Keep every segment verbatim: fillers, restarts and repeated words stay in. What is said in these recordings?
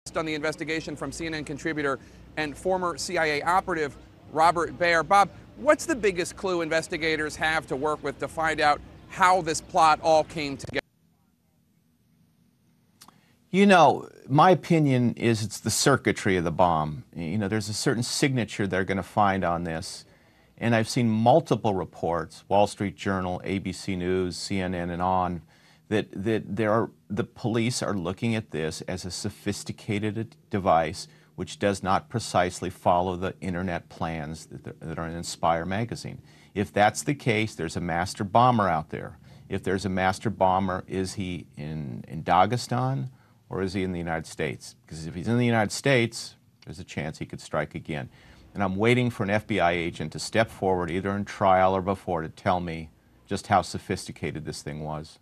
On the investigation from C N N contributor and former C I A operative Robert Baer. Bob, what's the biggest clue investigators have to work with to find out how this plot all came together? You know, my opinion is it's the circuitry of the bomb. You know, there's a certain signature they're going to find on this. And I've seen multiple reports, Wall Street Journal, A B C News, C N N, and on, that, that there are, the police are looking at this as a sophisticated device which does not precisely follow the internet plans that, that are in Inspire magazine. If that's the case, there's a master bomber out there. If there's a master bomber, is he in, in Dagestan or is he in the United States? Because if he's in the United States, there's a chance he could strike again. And I'm waiting for an F B I agent to step forward, either in trial or before, to tell me just how sophisticated this thing was.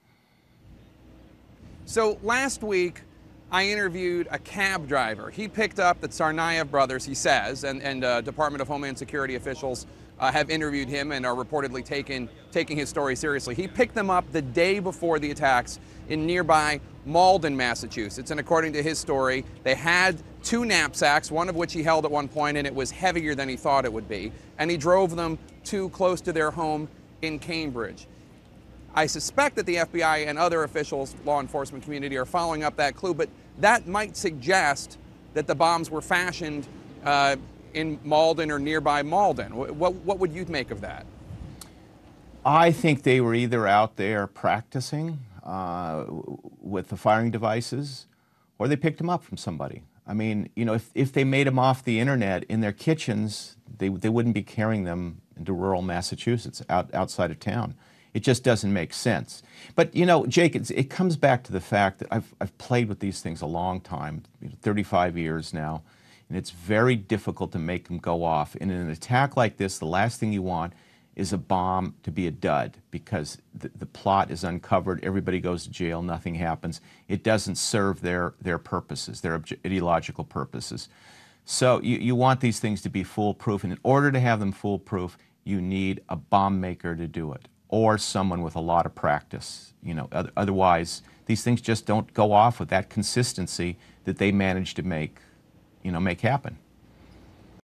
So last week, I interviewed a cab driver. He picked up the Tsarnaev brothers, he says, and, and uh, Department of Homeland Security officials uh, have interviewed him and are reportedly taking, taking his story seriously. He picked them up the day before the attacks in nearby Malden, Massachusetts. And according to his story, they had two knapsacks, one of which he held at one point, and it was heavier than he thought it would be. And he drove them too close to their home in Cambridge. I suspect that the F B I and other officials, law enforcement community, are following up that clue, but that might suggest that the bombs were fashioned uh, in Malden or nearby Malden. What, what would you make of that? I think they were either out there practicing uh, with the firing devices, or they picked them up from somebody. I mean, you know, if, if they made them off the internet in their kitchens, they, they wouldn't be carrying them into rural Massachusetts, out, outside of town. It just doesn't make sense. But, you know, Jake, it's, it comes back to the fact that I've, I've played with these things a long time, you know, thirty-five years now, and it's very difficult to make them go off. And in an attack like this, the last thing you want is a bomb to be a dud, because the, the plot is uncovered, everybody goes to jail, nothing happens. It doesn't serve their, their purposes, their ideological purposes. So you, you want these things to be foolproof, and in order to have them foolproof, you need a bomb maker to do it, or someone with a lot of practice. You know, otherwise, these things just don't go off with that consistency that they managed to make, you know, make happen.